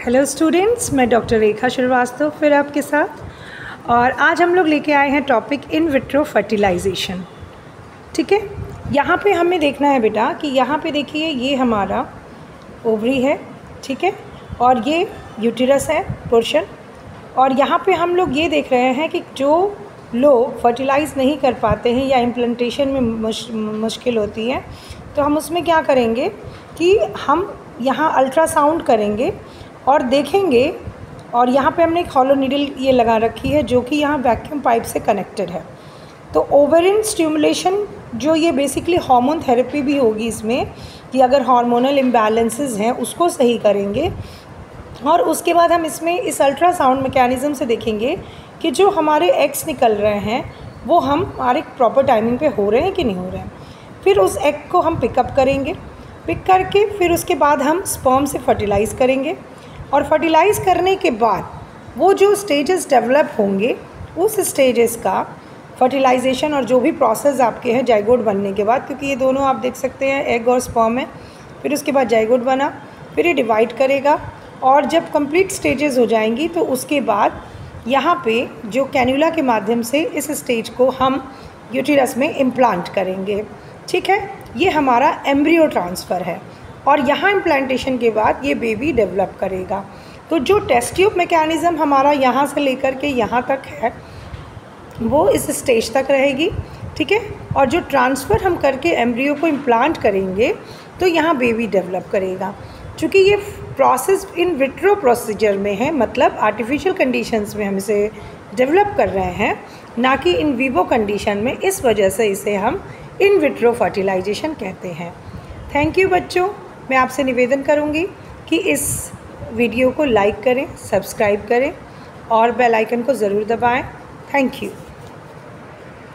Hello students, मैं doctor Rekha Srivastava फिर आपके साथ। और आज हम लोग लेके आए हैं टॉपिक इन विट्रो फर्टिलाइजेशन। ठीक है, यहाँ पे हमें देखना है बेटा कि यहाँ पे देखिए ये हमारा ओवरी है, ठीक है, और ये यूटिरस है पोर्शन। और यहाँ पे हम लोग ये देख रहे हैं कि जो लोग फर्टिलाइज़ नहीं कर पाते हैं या इम्प्लांटेशन में मुश्किल होती है, तो हम उसमें क्या करेंगे कि हम यहाँ अल्ट्रासाउंड करेंगे और देखेंगे। और यहाँ पे हमने एक हॉलो नीडल ये लगा रखी है जो कि यहाँ वैक्यूम पाइप से कनेक्टेड है। तो ओवेरियन स्टिमुलेशन जो ये बेसिकली हार्मोन थेरेपी भी होगी इसमें, कि अगर हार्मोनल इम्बैलेंसेस हैं उसको सही करेंगे। और उसके बाद हम इसमें इस अल्ट्रासाउंड मैकेनिज़्म से देखेंगे कि जो हमारे एग्स निकल रहे हैं वो हमारे प्रॉपर टाइमिंग पे हो रहे हैं कि नहीं हो रहे हैं। फिर उस एग को हम पिकअप करेंगे, पिक करके फिर उसके बाद हम स्पर्म से फर्टिलाइज़ करेंगे। और फर्टिलाइज़ करने के बाद वो जो स्टेजेस डेवलप होंगे उस स्टेजेस का फर्टिलाइजेशन और जो भी प्रोसेस आपके हैं जाइगोट बनने के बाद, क्योंकि ये दोनों आप देख सकते हैं एग और स्पर्म है, फिर उसके बाद जाइगोट बना, फिर ये डिवाइड करेगा। और जब कंप्लीट स्टेजेस हो जाएंगी तो उसके बाद यहाँ पे जो कैन्यूला के माध्यम से इस स्टेज को हम यूटिरस में इम्प्लांट करेंगे। ठीक है, ये हमारा एम्ब्रियो ट्रांसफ़र है। और यहाँ इम्प्लांटेशन के बाद ये बेबी डेवलप करेगा। तो जो टेस्ट ट्यूब मैकेनिज़्म हमारा यहाँ से लेकर के यहाँ तक है वो इस स्टेज तक रहेगी। ठीक है, और जो ट्रांसफ़र हम करके एम्ब्रियो को इम्प्लांट करेंगे तो यहाँ बेबी डेवलप करेगा। चूँकि ये प्रोसेस इन विट्रो प्रोसीजर में है, मतलब आर्टिफिशियल कंडीशंस में हम इसे डेवलप कर रहे हैं, ना कि इन विवो कंडीशन में। इस वजह से इसे हम इन विट्रो फर्टिलाइजेशन कहते हैं। थैंक यू बच्चों। मैं आपसे निवेदन करूंगी कि इस वीडियो को लाइक करें, सब्सक्राइब करें और बेल आइकन को ज़रूर दबाएं। Thank you.